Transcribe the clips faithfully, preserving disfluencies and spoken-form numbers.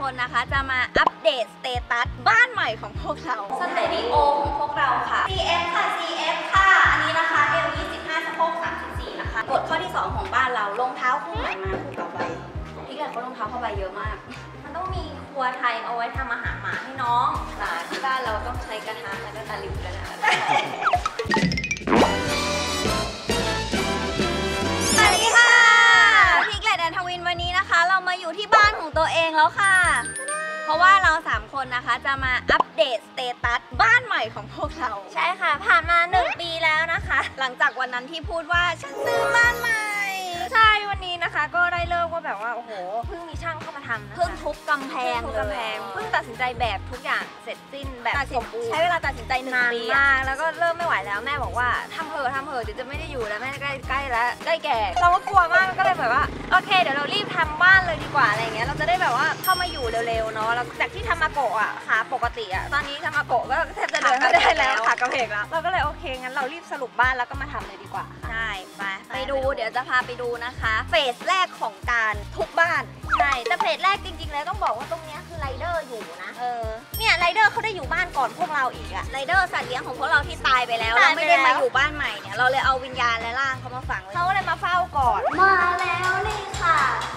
คนนะคะจะมาอัปเดตสเตตัสบ้านใหม่ของพวกเราสเตดิโอของพวกเราค่ะ ซี เอฟ ค่ะ ซี เอฟ ค่ะอันนี้นะคะ เอล ยี่สิบห้า สะโพกสามสิบสี่นะคะกฎข้อที่สองของบ้านเรารองเท้าคู่ใหม่มาคู่กับใบพี่แกเขารองเท้าผ้าใบเยอะมากมันต้องมีครัวไทยเอาไว้ทำอาหารหมาให้น้องแต่ที่บ้านเราต้องใช้กระทะแล้วก็ตะหลิวกันนะสวัสดีค่ะพิกเลตแอนทวินวันนี้นะคะเรามาอยู่ที่บ้านของตัวเองแล้วค่ะเพราะว่าเราสามคนนะคะจะมาอัปเดตสเตตัสบ้านใหม่ของพวกเราใช่ค่ะผ่านมาหนึ่งปีแล้วนะคะหลังจากวันนั้นที่พูดว่าฉันซื้อบ้านใหม่ใช่วันนี้นะคะก็ได้เลิกว่าแบบว่าโอ้โหเพิ่งมีช่างเข้ามาทำนะคะเพิ่งทุบกำแพงทุบกำแพงเพิ่งตัดสินใจแบบทุกอย่างเสร็จสิ้นแบบสมบูรณ์ใช้เวลาตัดสินใจหนึ่งปีมากแล้วก็เริ่มไม่ไหวแล้วแม่บอกว่าทำเถอะทำเถอะเดี๋ยวจะไม่ได้อยู่แล้วแม่ใกล้ใกล้แล้วใกล้แก่เราก็กลัวมากก็เลยแบบว่าโอเคเดี๋ยวเรารีบทำบ้านเลยดีกว่าอะไรเงี้ยเราจะได้แบบว่าเข้ามาอยู่เร็วๆเนาะแล้วจากที่ทำมาโกะอ่ะขาปกติอ่ะตอนนี้ทำมาโกะก็แทบจะเดินไม่ได้แล้วขากระเพกแล้วเราก็เลยโอเคงั้นเรารีบสรุปบ้านแล้วก็มาทำเลยดีกว่าใช่ไปไปดูเดี๋ยวจะพาไปดูนะคะเฟสแรกของการทุบบ้านใช่แต่เฟสแรกจริงๆแล้วต้องบอกว่าตรงนี้คือไรเดอร์อยู่นะเออเนี่ยไรเดอร์เขาได้อยู่บ้านก่อนพวกเราอีกอะไรเดอร์สัตว์เลี้ยงของพวกเราที่ตายไปแล้วเราไม่ได้มาอยู่บ้านใหม่เนี่ยเราเลยเอาวิญญาณและร่างเขามาฝังเขาเลยมาเฝ้าก่อนมาแล้วนี่ค่ะ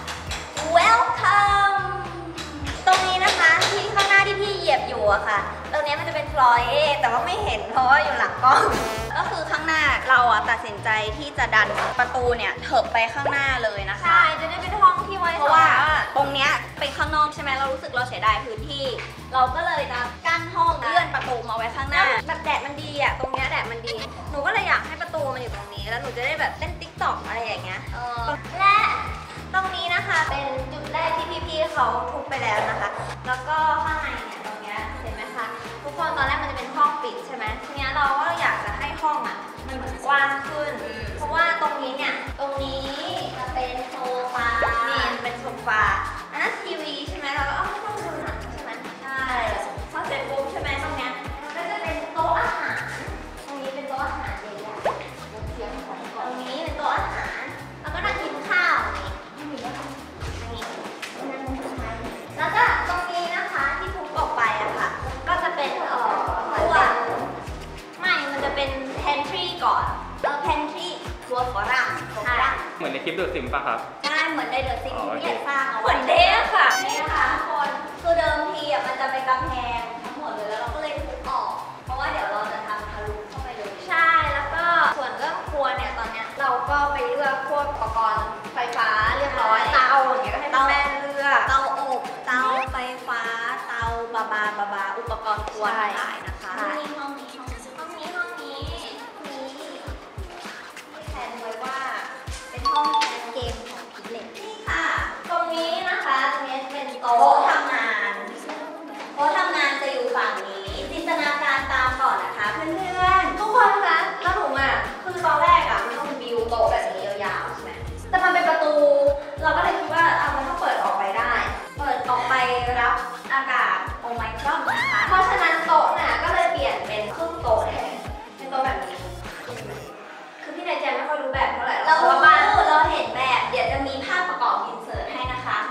welcome ตรงนี้นะคะที่ข้างหน้าที่พี่เหยียบอยู่อะค่ะตรงนี้มันจะเป็นฟลอยแต่ว่าไม่เห็นเพราะว่าอยู่หลังกล้องก็คือข้างหน้าเราอะตัดสินใจที่จะดันประตูเนี่ยเถิบไปข้างหน้าเลยนะคะใช่จะได้เป็นห้องที่ไว้เพราะว่าตรงเนี้ยเป็นข้างนอกใช่ไหมเรารู้สึกเราเสียดายพื้นที่เราก็เลยจะกั้นห้องเลื่อนประตูมาไว้ข้างหน้าแบบแดดมันดีอะตรงเนี้ยแดดมันดีหนูก็เลยอยากให้ประตูมันอยู่ตรงนี้แล้วหนูจะได้แบบเต้นติ๊กต็อกอะไรอย่างเงี้ยและตรงนี้นะคะเป็นจุดแรกที่พี่ๆเขาทุบไปแล้วนะคะแล้วก็ข้างในเนี่ยตรงเนี้ยเห็นไหมคะทุกคนตอนแรกมันจะเป็นห้องปิดใช่ไหมทีนี้เราก็อยากจะให้ห้องอ่ะมันเหมือนกว้างขึ้นเพราะว่าตรงนี้เนี่ยตรงนี้จะเป็นโซฟานี่เป็นโซฟาอันนั้นทีวีใช่ไหมเราก็เอาไม่ต้องดูหนังใช่ไหมใช่พอเสร็จปุ๊บใช่ไหมตรงเนี้ยก็จะเป็นโต๊ะอาหารตรงนี้เป็นโต๊ะอาหารใหญ่ๆเทียมของก่อนตรงนี้เป็นโต๊ะอาหารแล้วก็นั่งกินข้าวนี่ไม่มีแล้วนี่แล้วก็ตรงนี้นะคะที่ทุบออกไปอะค่ะก็จะเป็นเอ่อตัวไม่มันจะเป็น pantry ก่อนเออ pantry ครัวฝรั่งฝรั่งเหมือนในคลิปเดอะซิมป่ะครับใช่เหมือนในเดอะซิมที่พี่สร้างเอาไว้เหมือนเด้ค่ะนี่ค่ะทุกคนคือเดิมทีอะมันจะเป็นกำแพงทั้งหมดเลยแล้วเราก็เลยทุบออกเพราะว่าเดี๋ยวเราจะทำทะลุเข้าไปเลยใช่แล้วก็ส่วนเรื่องครัวเนี่ยตอนเนี้ยเราก็ไปเลือกพวกอุปกรณ์ไฟฟ้าเรียบร้อยเตาอย่างเงี้ยก็ให้แม่เลือกเตาอบเตาไฟฟ้าเตาบาบาบาบาอุปกรณ์ครัวทั้งหลายนะคะห้องนี้ห้องนี้ห้องนี้ห้องนี้มีแผนไว้ว่าเป็นห้องแคสเกมของพิกเลตนี่ค่ะตรงนี้นะคะตรงนี้เป็นโต๊ะทำงานโต๊ะทำงานจะอยู่ฝั่งนี้จินตนาการตามก่อนนะคะเพื่อนๆทุกคนคะแล้วหนูอ่ะคือตอนแรกอ่ะมันต้องวิวโต๊ะแบบนี้ยาวๆใช่ไหมแต่มันเป็นประตูเราก็เลยคิดว่าเอามันต้องเปิดออกไปได้เปิดออกไปรับอากาศโอไมครอนนะคะเพราะฉะนั้นโต๊ะน่ะก็เลยเปลี่ยนเป็นครึ่งโต๊ะแทนเป็นโต๊ะแบบนี้คือพี่นายแจมไม่ค่อยรู้แบบเท่าไหร่เราว่าบ้านเราเห็นแบบเดี๋ยวจะมีภาพประกอบอินเสิร์ตให้นะคะ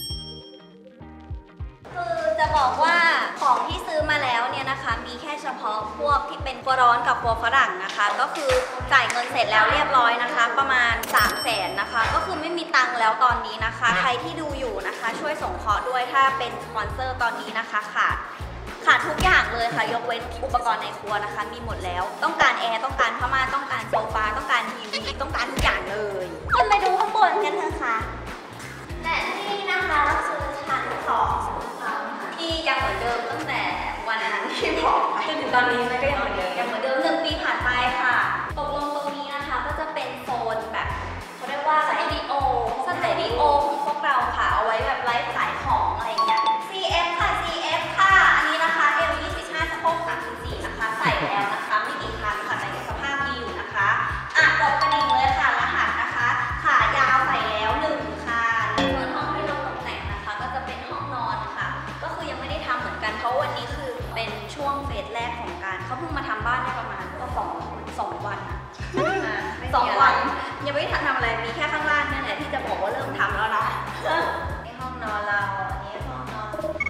คือจะบอกว่าของที่ซื้อมาแล้วเนี่ยนะคะมีแค่เฉพาะพวกที่เป็นครัวร้อนกับครัวฝรั่งนะคะก็คือจ่ายเงินเสร็จแล้วเรียบร้อยนะคะประมาณสามแสนนะคะก็คือไม่มีตังค์แล้วตอนนี้นะคะใครที่ดูอยู่นะคะช่วยส่งเคราะห์ด้วยถ้าเป็นสปอนเซอร์ตอนนี้นะคะขาดขาดทุกอย่างเลยค่ะยกเว้นอุปกรณ์ในครัวนะคะมีหมดแล้วต้องการแอร์ต้องการผ้าม่านต้องการโซฟาต้องการทีวีต้องการทุกอย่างเลยขึ้นไปดูข้างบนกันเถอะค่ะและนี่นะคะก็คือชั้นสองที่ยังเหมือนเดิมตั้งแต่วันนั้นที่บอกจนถึงตอนนี้มันก็ยังเหมือนเดิมยังเหมือนเดิมหนึ่งปีผ่านไปค่ะตกลงตรงนี้นะคะก็จะเป็นโซนแบบเขาเรียกว่าสตูดิโอสตูดิโอของพวกเราค่ะเอาไว้แบบไลฟ์ขายของอะไรอย่างเงี้ย ซี เอฟ ค่ะ ซี เอฟ ค่ะอันนี้นะคะ เอล ยี่สิบห้า สะโพกสามสิบสี่นะคะใส่แล้วนะคะไม่กี่ครั้งค่ะแต่ยังสภาพดีอยู่นะคะอ่ะกดกระดิ่งเลยค่ะรหัสนะคะขายาวใส่แล้วหนึ่งค่ะส่วนห้องที่เราตกแต่งนะคะก็จะเป็นห้องนอนค่ะก็คือยังไม่ได้ทำเหมือนกันเพราะวันนี้คือเป็นช่วงเฟสแรกของการเขาเพิ่งมาทำบ้านได้ประมาณก็สองสองวันอะสองวันยังไม่ได้ทำอะไรมีแค่ข้างล่างนี่แหละที่จะบอกว่าเริ่มทำแล้วเนาะในห้องนอนเราอันนี้ห้องนอน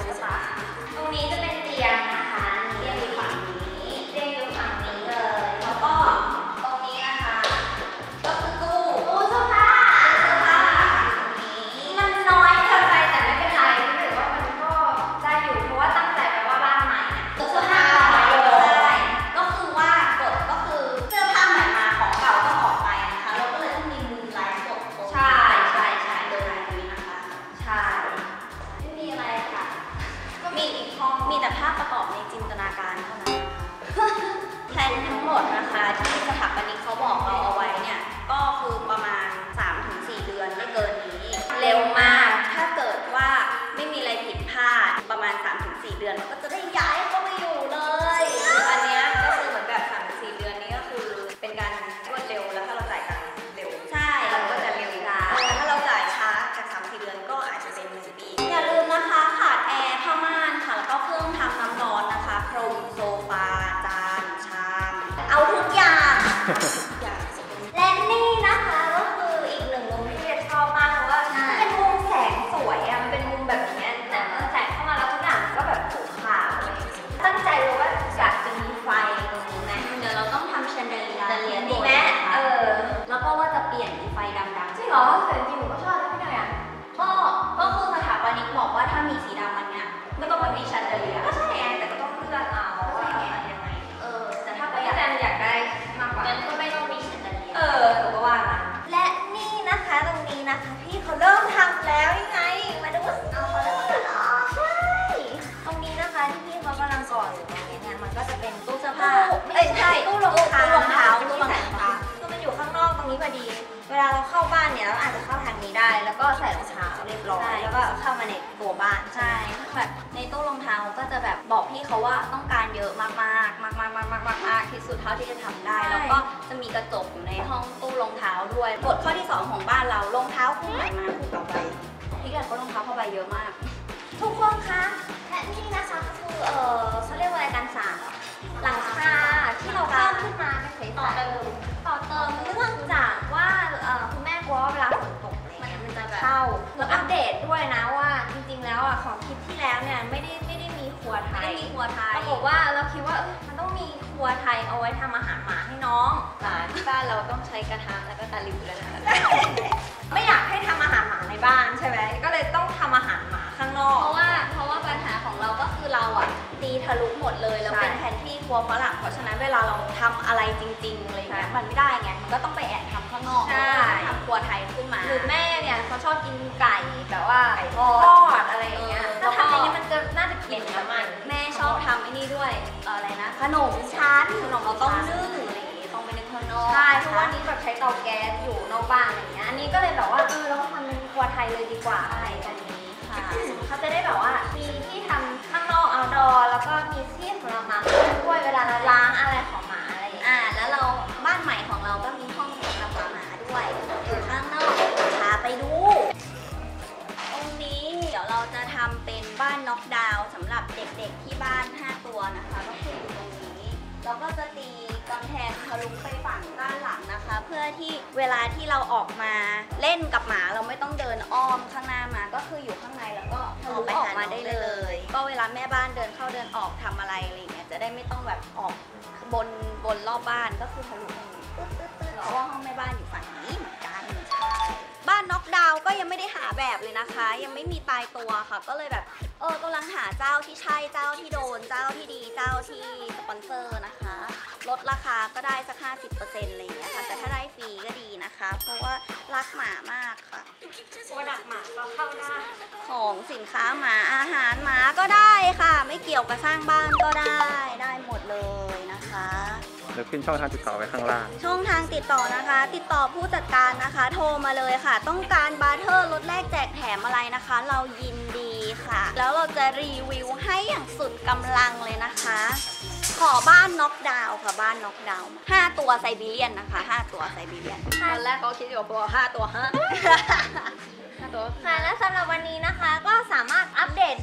หรือเปล่าตรงนี้จะเป็นเตียงนะคะเตียงอยู่ฝั่งนี้เตียงอยู่ฝั่งนี้เลยแล้วก็ตรงนี้นะคะก็คือตู้ตู้เสื้อผ้าเสื้อผ้านี้มันน้อยเกินไปแต่ไม่เป็นไรถือว่ามันก็ได้อยู่เพราะว่าตั้งใจไปว่าบ้านใหม่เสื้อผ้าเยอะได้ก็คือว่ากฎก็คือเสื้อผ้าใหม่มาของเก่าก็ออกไปนะคะเราก็เลยต้องมีมุมไลฟ์สดใช่ใช่ใช่โดยแบบนี้นะคะใช่ไม่มีอะไรค่ะก็มีอีกห้องมีแต่ภาพประกอบในจินตนาการเท่านั้นแพลนทั้งหมดนะคะที่สถาปนิกเขาบอกเราเอาไว้เนี่ยก็คือประมาณ สามถึงสี่ เดือนไม่เกินนี้เร็วมากถ้าเกิดว่าไม่มีอะไรผิดพลาดประมาณ สามถึงสี่ เดือนเราก็จะได้ย้ายเข้ามาอยู่เลยอันนี้ก็คือเหมือนแบบ สามถึงสี่ เดือนนี้ก็คือเป็นการรวดเร็วแล้วถ้าเราจ่ายตังค์เร็วใช่เราก็จะเร็วได้ถ้าเราจ่ายช้าจาก สามถึงสี่ เดือนก็อาจจะเป็นหนึ่งปีอย่าลืมนะคะขาดแอร์ผ้าม่านค่ะแล้วก็เครื่องทำน้ำร้อนนะคะพรมโซฟาจานชามเอาทุกอย่างและนี่นะคะก็คืออีกหนึ่งมุมที่พี่ชอบมากเพราะว่าเป็นมุมแสงสวยอะมันเป็นมุมแบบนี้แต่เมื่อแสงเข้ามาแล้วทุกอย่างก็แบบถูกขาวเลยตั้งใจเลยว่าอยากจะมีไฟตรงนี้นะเดี๋ยวเราต้องทำแชนเดลียร์ดีไหมเออแล้วก็ว่าจะเปลี่ยนไฟดำๆจริงเหรอแต่จริงๆหนูก็ชอบนะพี่หน่อยอะก็ก็คือสถาปนิกบอกว่าถ้ามีสีดำมันเนี้ยไม่ต้องมีแชนเดลียร์ก็ใช่ไงแต่ก็ต้องเลือกเอาว่าเอาอะไรยังไงเออแต่ถ้าประหยัดอยากได้มากกว่างั้นก็ไม่ต้องมีแชนเดลียร์เออหนูก็ว่านะและนี่นะคะตรงนี้นะคะพี่เขาเริ่มทำแล้วยังไงมาดูเอาเขาเริ่มทำอ๋อใช่ตรงนี้นะคะที่พี่เขากำลังก่ออยู่ตรงนี้เนี่ยมันก็จะเป็นตู้เสื้อผ้าไม่ใช่ตู้รองเท้ารองเท้าตู้รองเท้าคือมันอยู่ข้างนอกตรงนี้พอดีเวลาเราเข้าบ้านเนี่ยเราอาจจะเข้าทางนี้ได้แล้วก็ใส่รองเท้าเรียบร้อยแล้วก็เข้ามาในตัวบ้านใช่แบบในตู้รองเท้าก็จะแบบบอกพี่เขาว่าต้องการเยอะมากๆมากๆมากๆมากๆมากๆที่สุดเท่าที่จะทำได้แล้วก็จะมีกระจกอยู่ในห้องตู้รองเท้าด้วยกฎข้อที่สองของบ้านเรารองเท้าคู่ใหม่มาคู่เก่าไปพี่กันก็รองเท้าผ้าใบเยอะมากทุกคนคะและนี่นะคะก็คือเออเขาเรียกว่าอะไรกันสารหลังคาที่เราสร้างขึ้นมาเป็นต่อเติมต่อเติมเนื่องจากว่าคุณแม่กลัวว่าเวลาฝนตกมันมันจะเข้าแล้วอัปเดตด้วยนะว่าจริงๆแล้วอ่ะของคลิปที่แล้วเนี่ยไม่ได้ไม่ได้มีครัวไทยไม่ได้มีครัวไทยปรากฏว่าเราคิดว่ามันต้องมีครัวไทยเอาไว้ทำอาหารหมาให้น้องหลานที่บ้านเราต้องใช้กระทะแล้วก็ตะหลิวแล้วนะไม่อยากให้ทำอาหารหมาในบ้านใช่ไหมก็เลยต้องทำอาหารหมาข้างนอกเพราะว่าเพราะว่าปัญหาของเราก็คือเราอ่ะตีทะลุหมดเลยแล้วเป็นแผนที่ครัวฝรั่งเพราะฉะนั้นเวลาเราทำอะไรจริงๆอะไรเงี้ยมันไม่ได้ไงมันก็ต้องไปแอบทำข้างนอกทำครัวไทยขึ้นมาหรือแม่เนี่ยเขาชอบกินไก่แบบว่าไก่ทอดอะไรอย่างเงี้ยถ้าทำอย่างนี้มันจะน่าจะกินน้ำมันแม่ชอบทำไอ้นี่ด้วยอะไรนะขนมชั้นขนมเราต้องนึ่งอะไรอย่างงี้ต้องไปนึ่งข้างนอกใช่เพราะว่านี้แบบใช้เตาแก๊สอยู่นอกบ้านอะไรเงี้ยอันนี้ก็เลยแบบว่าเออเราก็ทำเป็นครัวไทยเลยดีกว่าอะไรตรงนี้ค่ะเขาจะได้แบบว่ามีที่ทำข้างนอกเอาดอแล้วก็มีที่สำหรับหมาด้วยเวลาเราล้างอะไรของหมาอะไรอย่างเงี้ยอ่าแล้วเราบ้านใหม่ของเราก็มีห้องสำหรับหมาด้วยอยู่ข้างนอกพาไปดูตรงนี้เดี๋ยวเราจะทำเป็นบ้านน็อกดาวน์สำหรับเด็กๆที่บ้านห้าตัวนะคะก็คืออยู่ตรงนี้เราก็จะตีกำแพงทะลุไปฝั่งด้านหลังนะคะ เพื่อที่เวลาที่เราออกมาเล่นกับหมาเราไม่ต้องเดินอ้อมข้างหน้ามาก็คืออยู่ข้างในแล้วก็ทะลุออกมาได้เลยก็เวลาแม่บ้านเดินเข้าเดินออกทำอะไรอะไรอย่างเงี้ยจะได้ไม่ต้องแบบออกบนบนรอบบ้านก็คือทะลุตรงนี้ตึ๊ดตึ๊ดตึ๊ดเพราะว่าห้องแม่บ้านอยู่ฝั่งนี้เหมือนกันใช่บ้านน็อกดาวน์ก็ยังไม่ได้หาแบบเลยนะคะ ยังไม่มีตายตัวค่ะก็เลยแบบเออกำลังหาเจ้าที่ใช่เจ้าที่โดนเจ้าที่ดีเจ้าที่สปอนเซอร์นะคะลดราคาก็ได้สัก ห้าสิบเปอร์เซ็นต์ อะไรอย่างเงี้ยค่ะแต่ถ้าได้ฟรีก็ดีนะคะ เพราะว่ารักหมามากค่ะโปรดักต์หมาก็เข้าได้ของสินค้าหมาอาหารหมาก็ได้ค่ะไม่เกี่ยวกับสร้างบ้านก็ได้ได้หมดเลยนะคะเดี๋ยวขึ้นช่องทางติดต่อไว้ข้างล่างช่องทางติดต่อนะคะติดต่อผู้จัดการนะคะโทรมาเลยค่ะต้องการบาร์เทอร์ลดแลกแจกแถมอะไรนะคะเรายินดีค่ะแล้วเราจะรีวิวให้อย่างสุดกำลังเลยนะคะขอบ้านน็อกดาวน์ค่ะบ้านน็อกดาวน์ห้าตัวไซบีเรียนนะคะห้าตัวไซบีเรียนตอนแรกเขาคิดอยู่ว่าห้าตัวห้าค่ะและสำหรับวันนี้นะคะก็สามารถอัปเดตได้ประมาณ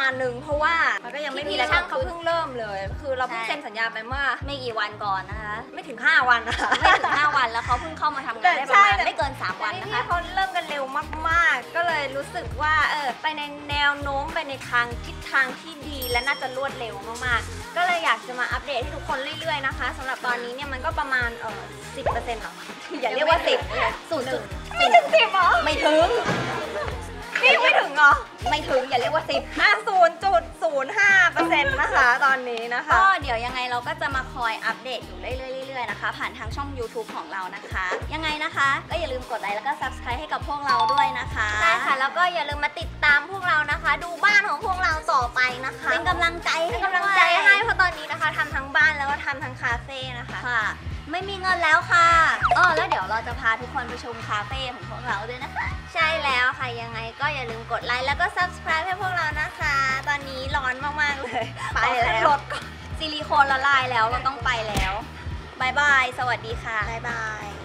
ณหนึ่งเพราะว่ามันก็ยังไม่มีพี่อะไรๆช่างเกิเขาดขึ้นเพิ่งเริ่มเลย คือเราเพิ่งใช่เซ็นสัญญาไปเมื่อไม่กี่วันก่อนนะคะไม่ถึงห้าวันนะคะไม่ถึงห้าวันแล้วเขาเพิ่งเข้ามาทำงานได้ประมาณไม่เกินสามวันนะพี่คะเขาเริ่มกันเร็วมากๆ ก็เลยรู้สึกว่าเออไปในแนวโน้มไปในทางทิศทางที่ดีและน่าจะรวดเร็วมากๆ ก็เลยอยากจะมาอัปเดตให้ทุกคนเรื่อยๆนะคะสำหรับตอนนี้เนี่ยมันก็ประมาณเออสิบเปอร์เซ็นต์หรออย่าเรียกว่าสิบศูนย์จุดไม่ถึงสิบหรอไม่ถึงนี่ไม่ถึงเหรอไม่ถึงอย่าเรียกว่าสิบอ่ะศูนย์จุดศูนย์ห้าเปอร์เซ็นต์นะคะตอนนี้นะคะก็เดี๋ยวยังไงเราก็จะมาคอยอัปเดตอยู่เรื่อยๆๆๆนะคะ ผ่านทางช่อง YouTube ของเรานะคะ ยังไงนะคะ ก็อย่าลืมกดไลค์แล้วก็ Subscribe ให้กับพวกเราด้วยนะคะใช่ค่ะ แล้วก็อย่าลืมมาติดตามพวกเรานะคะ ดูบ้านของพวกเราต่อไปนะคะเป็นกำลังใจเป็นกำลังใจให้เพราะตอนนี้นะคะทำทั้งบ้านแล้วก็ทำทั้งคาเฟ่นะคะค่ะ ไม่มีเงินแล้วค่ะอ๋อแล้วเดี๋ยวเราจะพาทุกคนไปชมคาเฟ่ของพวกเราด้วยนะคะใช่แล้วค่ะ ยังไงก็อย่าลืมกดไลค์แล้วก็ Subscribe ให้พวกเรานะคะ ตอนนี้ร้อนมากๆเลย ไปแล้วรถซิลิโคนละลายแล้วเราต้องไปแล้วบายบาย สวัสดีค่ะบ๊ายบาย